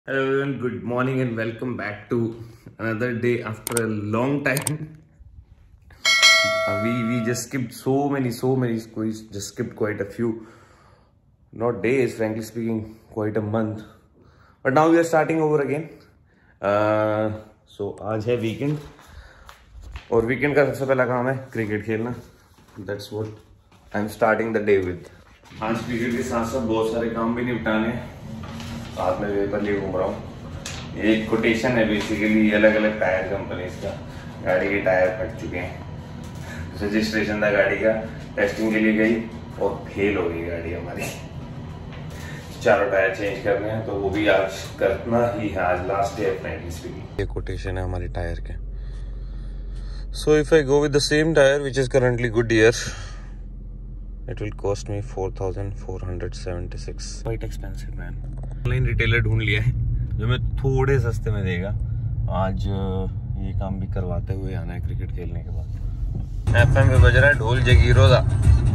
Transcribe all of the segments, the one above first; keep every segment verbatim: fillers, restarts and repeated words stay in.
Hello everyone, good morning and welcome back to another day after a long time. uh, we we just skipped so many so many we just skipped quite a few, not days, frankly speaking, quite a month. But now we are starting over again. Uh, so आज है weekend और weekend का सबसे पहला काम है cricket खेलना. That's what I'm starting the day with. आज क्रिकेट के साथ साथ बहुत सारे काम भी निपटाने हैं. साथ में वेपर लिए घूम रहा हूँ. ये एक कोटेशन है बेसिकली अलग अलग टायर कंपनीज का. गाड़ी के टायर फट चुके हैं. रजिस्ट्रेशन था गाड़ी का, टेस्टिंग के लिए गई और फेल हो गई गाड़ी हमारी. चारों टायर चेंज करने हैं तो वो भी आज करना ही है. आज लास्ट डे फ्रेंकली स्पीकिंग. ये कोटेशन है हमारे टायर के. So if I go with the same tyre which is currently Goodyear, it will cost me four thousand four hundred seventy-six. Quite expensive man. Online retailer ढूंढ लिया है जो मैं थोड़े सस्ते में देगा. आज ये काम भी करवाते हुए आना है क्रिकेट खेलने के बाद. एफएम पे बज रहा है ढोल जगीरो दा.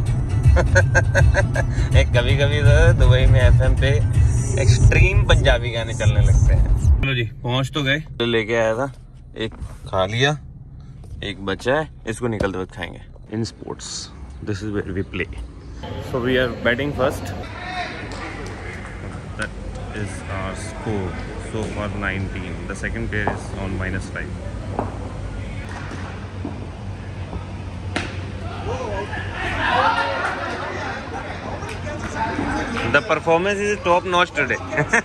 एक कभी कभी तो दुबई में एफएम पे एक्सट्रीम पंजाबी गाने चलने लगते हैं. चलो जी पहुंच तो गए. लेके आया था, एक खा लिया, एक बचा है, इसको निकलते वक्त खाएंगे. In sports this is where we play. So we are batting first. That is our score so far, nineteen. The second pair is on minus five. The performance is top notch today.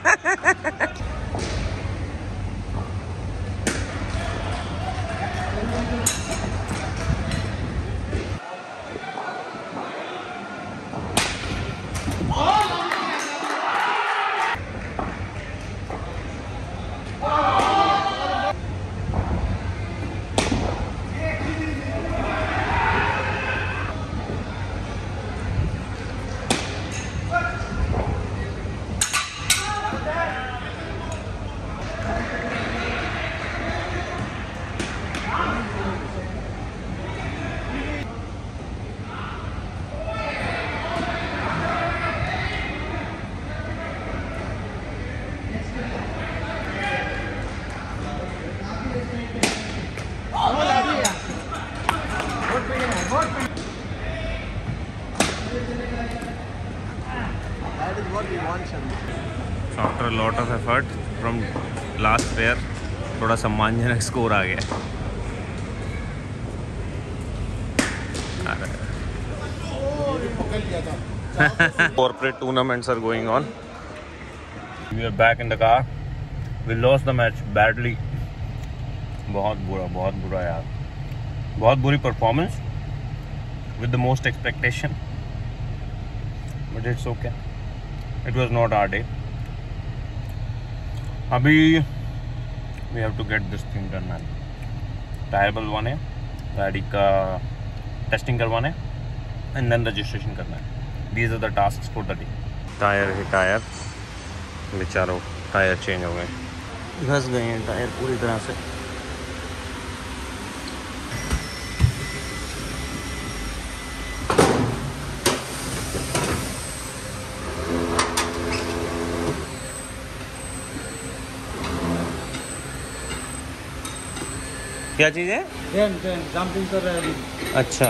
After a lot of effort from last pair, थोड़ा सम्मानजनक score आ गया. Corporate tournaments are going on. We are back in the car. We lost the match badly. बहुत बुरा बहुत बुरा यार. बहुत बुरी performance with the most expectation, but it's okay. It was not our day. अभी we have to get this thing done man. Tyre बदलवाने, गाड़ी का टेस्टिंग करवाने, and then registration करना है. These are the tasks for the day. Tyre ही tyre, बेचारों tyre change हो गए, घस गए हैं टायर पूरी तरह से. क्या चीज़ है? ट्रेन ट्रेन जंपिंग कर रहा है. अच्छा,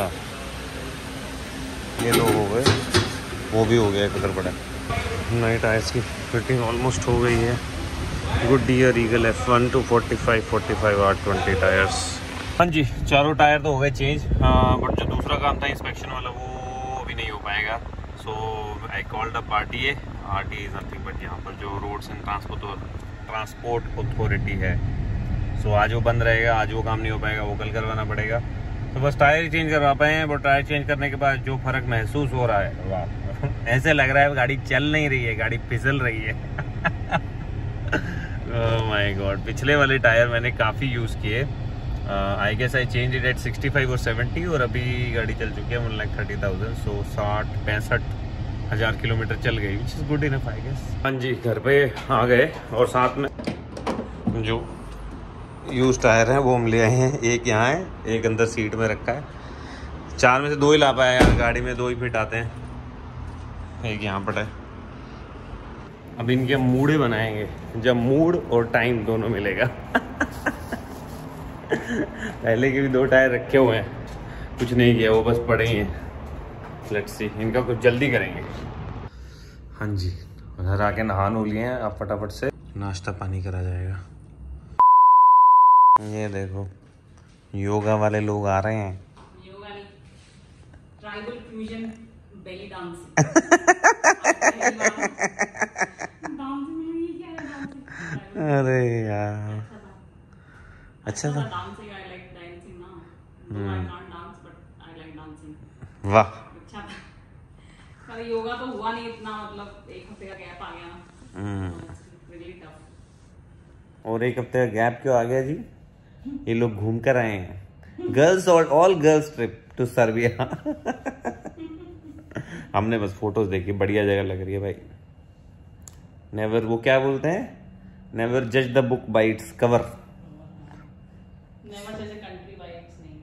ये दो हो गए, वो भी हो गया एक उधर पड़ा. नए टायर्स की फिटिंग ऑलमोस्ट हो गई है. Goodyear Eagle F one two forty five forty five R twenty tyres. हाँ जी, चारों टायर तो हो गए चेंज. हाँ, बट जो दूसरा काम था इंस्पेक्शन वाला वो अभी नहीं हो पाएगा. So I called the RTA. RTA is nothing but यहाँ पर जो roads and transport transport authority है, सो so, आज वो बंद रहेगा. आज वो काम नहीं हो पाएगा, वो कल करवाना पड़ेगा. तो बस टायर चेंज करवा पाए हैं. बट टायर चेंज करने के बाद जो फर्क महसूस हो रहा है, वाह, ऐसे लग रहा है गाड़ी चल नहीं रही है, गाड़ी फिसल रही है. Oh my god. पिछले वाले टायर मैंने काफ़ी यूज़ किए. I guess I change it at sixty five और सेवेंटी, और अभी गाड़ी चल चुकी है one lakh thirty thousand. So साठ पैंसठ हज़ार किलोमीटर चल गई, which is good enough I guess. हाँ जी, घर पे आ गए और साथ में जो यूज टायर हैं वो हम ले आए हैं. एक यहाँ है, एक अंदर सीट में रखा है. चार में से दो ही ला पाया यार, गाड़ी में दो ही फिट आते हैं. एक यहाँ पर है. अब इनके मूडे बनाएंगे जब मूड और टाइम दोनों मिलेगा। पहले के भी दो टायर रखे हुए हैं, कुछ नहीं किया, वो बस पड़े ही हैं। लेट्स सी, इनका कुछ जल्दी करेंगे। हाँ जी, घर आके नहा नो लिए हैं, अब फटाफट से नाश्ता पानी करा जाएगा। ये देखो योगा वाले लोग आ रहे हैं। योगा नहीं, ट्राइबल फ्यूजन बेली डांस। अरे यार अच्छा था। वाह अच्छा था। पर योगा तो हुआ नहीं इतना, मतलब एक हफ्ते का गैप आ गया ना। really tough. और एक हफ्ते का गैप क्यों आ गया जी? ये लोग घूम कर आए हैं, गर्ल्स और all girls trip to Serbia. हमने बस फोटोज देखी, बढ़िया जगह लग रही है भाई। नेवर, वो क्या बोलते हैं, नेवर जज the book by its cover. Never जज a country bye it's name.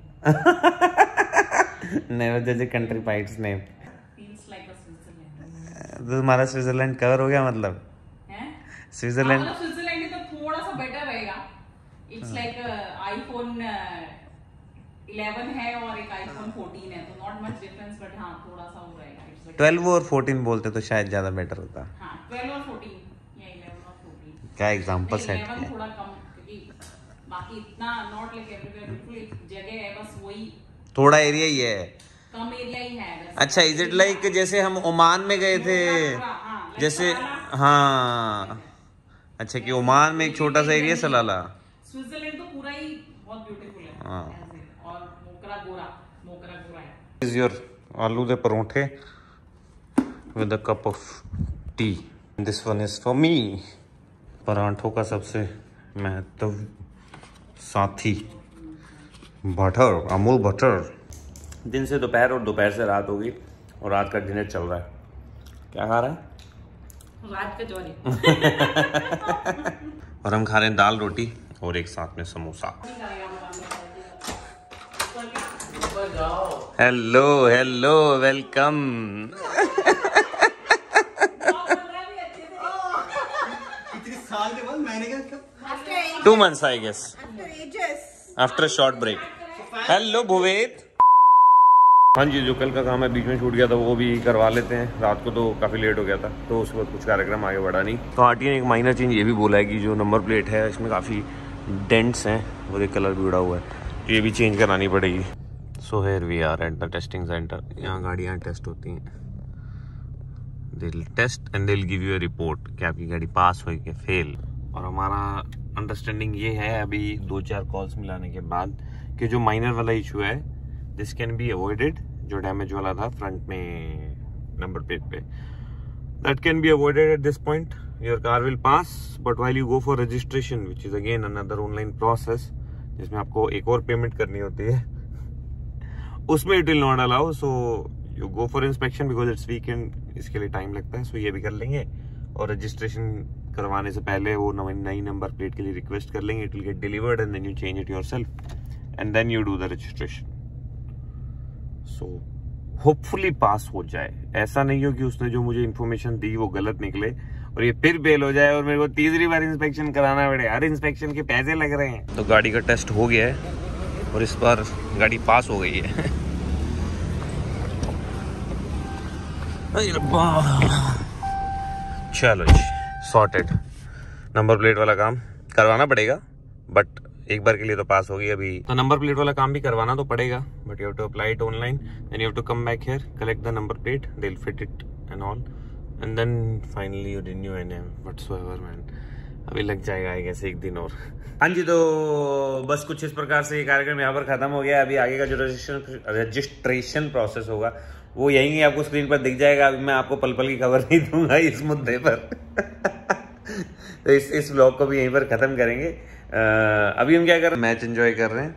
Never जज a country bye it's name. Feels like a Switzerland. तो हमारा स्विट्जरलैंड कवर हो गया मतलब? हैं? स्विट्जरलैंड मतलब स्विट्जरलैंड तो थोड़ा सा बेटर रहेगा। इट्स लाइक आईफोन इलेवन है और एक आईफोन फोर्टीन है, तो नॉट मच डिफरेंस, बट हाँ थोड़ा सा हो रहेगा। इट्स लाइक ट्वेल्व और फोर्टीन बोलते तो शायद ज्यादा बेटर होता। हाँ ट्वेल्व और फोर्टीन या इलेवन और फोर्टीन। क्या एग्जांपल सेट इलेवन किया? थोड़ा कम, क्योंकि बाकी इतना नॉट लाइक एवरीवेयर, बिल्कुल एक जगह है बस, वही थोड़ा एरिया ही है। कम एरिया ही है बस। अच्छा, इज इट लाइक जैसे हम ओमान में गए थे, जैसे हाँ अच्छा कि ओमान में एक छोटा सा एरिया सलाला। स्विट्जरलैंड तो पूरा ही बहुत ब्यूटीफुल है। हाँ। और मोकरा गोरा, मोकरा गोरा है। इज योर आलू दे parathe with a cup of tea. This one is for me. परांठों का सबसे महत्व साथी बटर, अमूल बटर। दिन से दोपहर और दोपहर से रात होगी और रात का डिनर चल रहा है। क्या खा रहा है? रात का जौरी। और हम खा रहे हैं दाल रोटी और एक साथ में samosa. Hello hello welcome. Two months I guess, after short break. Hello Bhuved. हाँ जी, जो कल का काम है बीच में छूट गया था वो भी करवा लेते हैं। रात को तो काफ़ी लेट हो गया था, तो उसके बाद कुछ कार्यक्रम आगे बढ़ा नहीं। तो आरटीए ने एक माइनर चेंज ये भी बोला है कि जो नंबर प्लेट है इसमें काफ़ी डेंट्स हैं, वो एक कलर भी उड़ा हुआ है, तो ये भी चेंज करानी पड़ेगी। So here we are at the testing centre. यहाँ गाड़ियाँ टेस्ट होती हैं, they will test and they will give you a report कि आपकी गाड़ी पास हुई कि फेल। और हमारा अंडरस्टैंडिंग ये है अभी दो चार कॉल्स मिलाने के बाद कि जो माइनर वाला इशू है दिस कैन बी अवॉइडेड, जो डैमेज वाला था फ्रंट में नंबर प्लेट पे, that can be avoided at this point. Your car will pass, but while you go for registration which is again another online process जिसमें आपको एक और payment करनी होती है, उसमें it will not allow. So you go for inspection because it's weekend, इसके लिए टाइम लगता है। सो so ये भी कर लेंगे और रजिस्ट्रेशन करवाने से पहले वो नई नंबर प्लेट के लिए रिक्वेस्ट कर लेंगे। It will get delivered and then you change it yourself and then you do the registration. So hopefully pass हो जाए। ऐसा नहीं हो कि उसने जो मुझे इन्फॉर्मेशन दी वो गलत निकले और ये फिर फेल हो जाए और मेरे को तीसरी बार इंस्पेक्शन कराना पड़े। हर इंस्पेक्शन के पैसे लग रहे हैं। तो गाड़ी का टेस्ट हो गया है और इस बार गाड़ी पास हो गई है। चलो जी, सॉर्टेड। नंबर प्लेट वाला काम करवाना पड़ेगा, बट एक बार के लिए तो पास हो गई। अभी तो नंबर प्लेट वाला काम भी करवाना तो पड़ेगा, but you have to apply it online, then you have to come back here, collect the number plate, they will fit it and all, and then finally you renew N M whatsoever man. अभी लग जाएगा I guess एक दिन और। हाँ जी, तो बस कुछ इस प्रकार से ये कार्यक्रम यहाँ पर खत्म हो गया। अभी आगे का जो रजिस्ट्रेशन रजिस्ट्रेशन प्रोसेस होगा वो यहीं ही आपको स्क्रीन पर दिख जाएगा। अभी मैं आपको पल पल की खबर नहीं दूंगा इस मुद्दे पर। तो इस इस व्लॉग को भी यहीं पर खत्म करेंगे। आ, अभी हम क्या कर रहे हैं, मैच एंजॉय कर रहे हैं।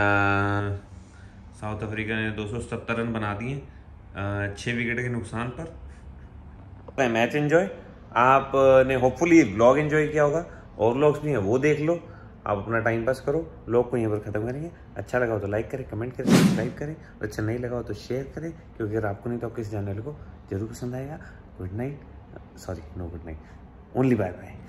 साउथ अफ्रीका ने दो सौ सत्तर रन बना दिए छः विकेट के नुकसान पर। मैच एंजॉय आपने होपफुली व्लॉग एंजॉय किया होगा, और व्लॉग्स नहीं है वो देख लो, आप अपना टाइम पास करो। व्लॉग को यहीं पर खत्म करेंगे। अच्छा लगा हो तो लाइक करें, कमेंट करें, सब्सक्राइब करें, और अच्छा नहीं लगा हो तो शेयर करें, क्योंकि अगर आपको नहीं तो आपके इस चैनल को जरूर पसंद आएगा। Good night, sorry no good night, only bye bye.